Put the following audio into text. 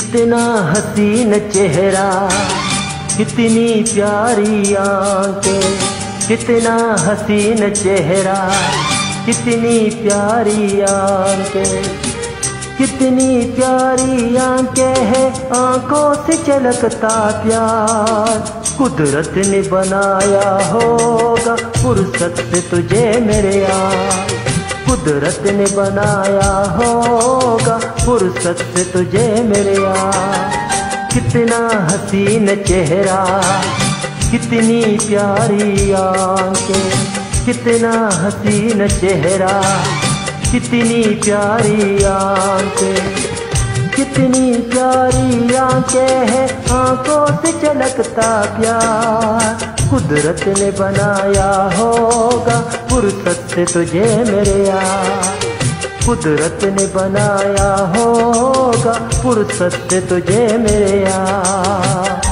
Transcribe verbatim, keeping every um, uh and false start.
कितना हसीन चेहरा, कितनी प्यारी आंखें, कितना हसीन चेहरा, कितनी प्यारी आंखें, कितनी प्यारी आंखें है, आंखों से झलकता प्यार। कुदरत ने बनाया होगा फुर्सत से तुझे मेरे यार, कुदरत ने बनाया होगा फुर्सत से तुझे मेरे यार। कितना हसीन चेहरा, कितनी प्यारी आंखें, कितना हसीन चेहरा, कितनी प्यारी आंखें, कितनी प्यारी आंखें है, आंखों से झलकता प्यार। कुदरत ने बनाया होगा फुर्सत से तुझे मेरे यार, कुदरत ने बनाया होगा फुर्सत से तुझे मेरे यार।